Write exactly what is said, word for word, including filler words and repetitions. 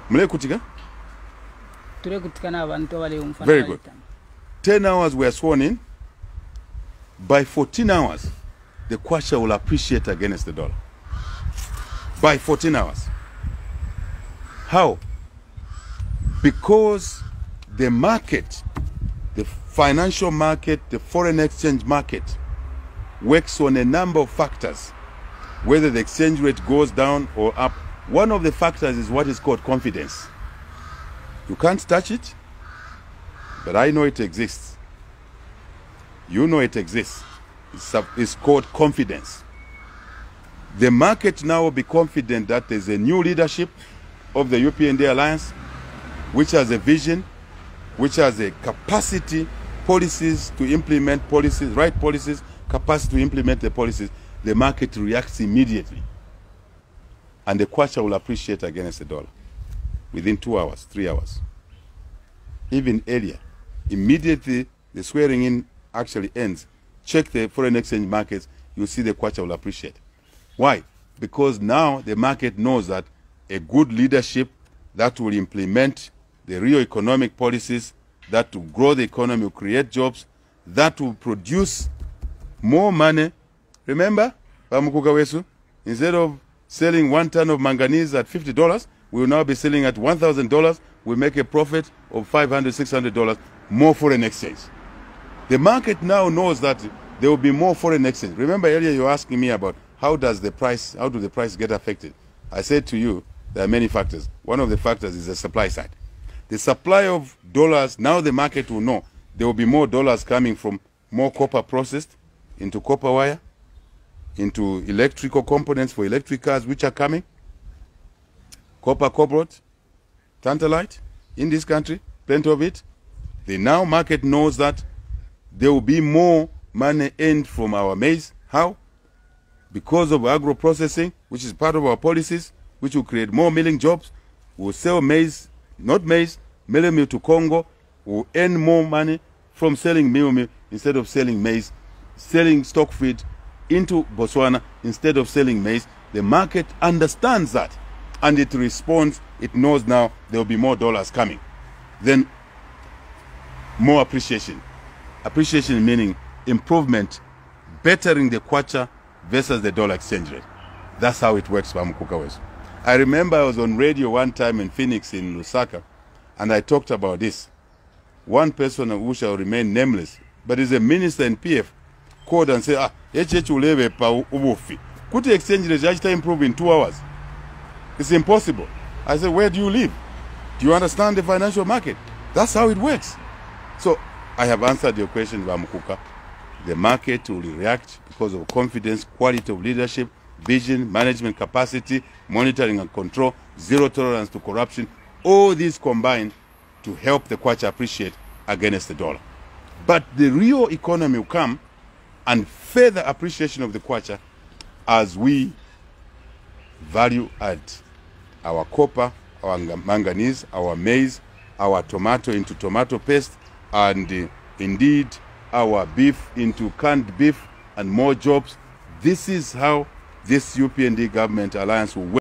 Mule kutika? Ture kutika na abantu wale umfana. Very good. ten hours we are sworn in. By fourteen hours, the kwacha will appreciate against the dollar. By fourteen hours. How? Because the market, the financial market, the foreign exchange market, works on a number of factors, whether the exchange rate goes down or up. One of the factors is what is called confidence. You can't touch it, but I know it exists. You know it exists. It's, a, it's called confidence. The market now will be confident that there's a new leadership of the U P N D Alliance, which has a vision, which has a capacity, policies to implement policies, right policies, capacity to implement the policies. The market reacts immediately. And the kwacha will appreciate against the dollar within two hours, three hours. Even earlier. Immediately the swearing in actually ends. Check the foreign exchange markets, you see the kwacha will appreciate. Why? Because now the market knows that a good leadership that will implement the real economic policies, that will grow the economy, will create jobs, that will produce more money. Remember, Pamukuka Wesu, instead of selling one ton of manganese at fifty dollars, we will now be selling at one thousand dollars. We make a profit of five hundred dollars, six hundred dollars, more foreign exchange. The market now knows that there will be more foreign exchange. Remember earlier you were asking me about how does the price, how do the price get affected? I said to you, there are many factors. One of the factors is the supply side. The supply of dollars, now the market will know there will be more dollars coming from more copper processed into copper wire, into electrical components for electric cars which are coming, copper, cobalt, tantalite in this country, plenty of it. The now market knows that there will be more money earned from our maize. How? Because of agro-processing, which is part of our policies, which will create more milling jobs. We'll sell maize, not maize, meal meal to Congo. We'll earn more money from selling meal meal instead of selling maize, selling stock feed into Botswana instead of selling maize. The market understands that and it responds. It knows now there will be more dollars coming. Then more appreciation. Appreciation meaning improvement, bettering the kwacha versus the dollar exchange rate. That's how it works, Pamukuka Wesu. I remember I was on radio one time in Phoenix in Lusaka, and I talked about this. One person who shall remain nameless, but is a minister in P F, called and said, ah, H H uleve pa ubufi. Could the exchange rate actually improve in two hours? It's impossible. I said, where do you live? Do you understand the financial market? That's how it works. So I have answered your question, Pamukuka. The market will react because of confidence, quality of leadership, vision, management capacity, monitoring and control, zero tolerance to corruption. All these combine to help the kwacha appreciate against the dollar. But the real economy will come and further appreciation of the kwacha as we value add our copper, our manganese, our maize, our tomato into tomato paste, and uh, indeed our beef into canned beef and more jobs. This is how this U P N D government alliance will work.